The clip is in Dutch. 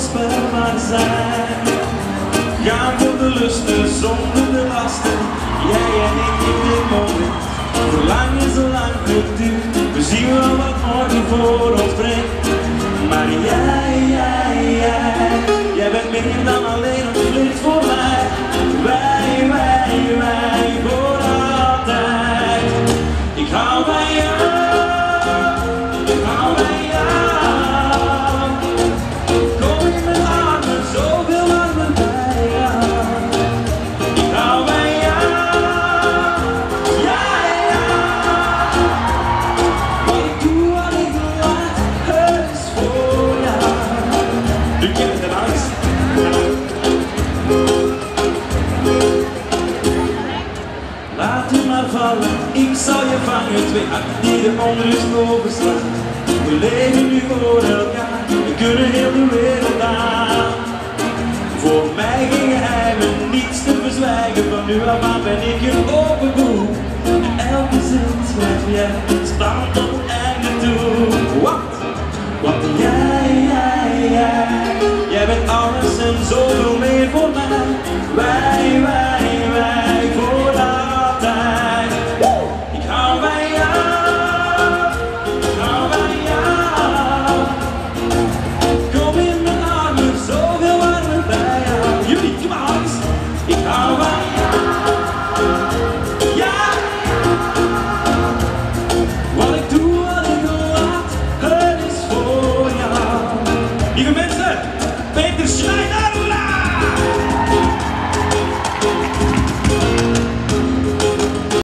onvoorspelbaar zijn. Gaan voor de lusten zonder de lasten, jij en ik in dit moment. Verlang is al lang geduurd, we zien wel wat morgen voor ons brengt. Maar jij bent meer dan alleen een vlucht voor mij. Wij voor altijd. Ik hou van jou, ik hou van jou. Kom in mijn armen, zoveel armen bij jou. Ik hou van jou, ja. Wat ik doe, wat ik laat, het is voor jou. Nu kent de angst. Laat u maar vallen, ik zal je vangen. Twee armen die de onrust overslaan. We leven nu voor elkaar, we kunnen heel de wereld aan. Voor mij geen geheimen, niets te verzwijgen. Van nu af aan ben ik een open boek. En elke zin schrijf jij, spannend tot het einde toe. Want jij bent alles en zoveel meer.